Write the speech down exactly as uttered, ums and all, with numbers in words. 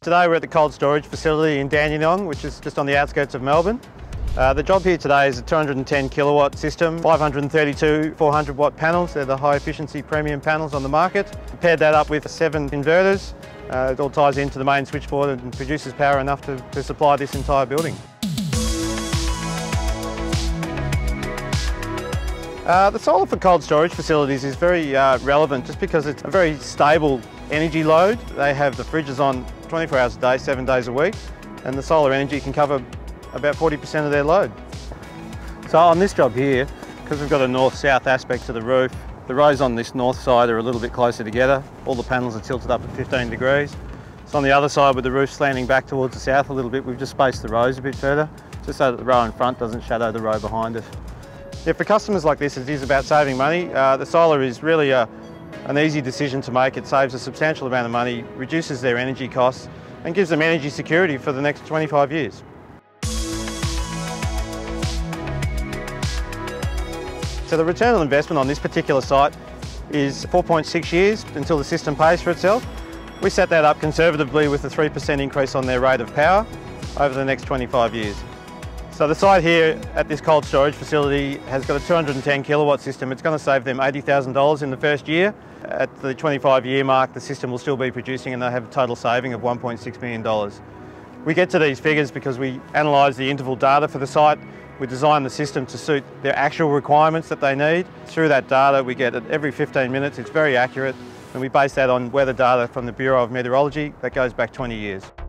Today we're at the cold storage facility in Dandenong, which is just on the outskirts of Melbourne. Uh, the job here today is a two hundred and ten kilowatt system, five hundred and thirty-two four hundred watt panels. They're the high efficiency premium panels on the market. Paired that up with seven inverters. Uh, it all ties into the main switchboard and produces power enough to, to supply this entire building. Uh, the solar for cold storage facilities is very uh, relevant just because it's a very stable energy load. They have the fridges on twenty-four hours a day, seven days a week, and the solar energy can cover about forty percent of their load. So on this job here, because we've got a north-south aspect to the roof, the rows on this north side are a little bit closer together. All the panels are tilted up at fifteen degrees. So on the other side, with the roof slanting back towards the south a little bit, we've just spaced the rows a bit further, just so that the row in front doesn't shadow the row behind it. Yeah, for customers like this, it is about saving money. Uh, the solar is really a, an easy decision to make. It saves a substantial amount of money, reduces their energy costs, and gives them energy security for the next twenty-five years. So the return on investment on this particular site is four point six years until the system pays for itself. We set that up conservatively with a three percent increase on their rate of power over the next twenty-five years. So the site here at this cold storage facility has got a two hundred and ten kilowatt system. It's going to save them eighty thousand dollars in the first year. At the twenty-five year mark, the system will still be producing and they'll have a total saving of one point six million dollars. We get to these figures because we analyse the interval data for the site. We design the system to suit their actual requirements that they need. Through that data, we get it every fifteen minutes. It's very accurate, and we base that on weather data from the Bureau of Meteorology that goes back twenty years.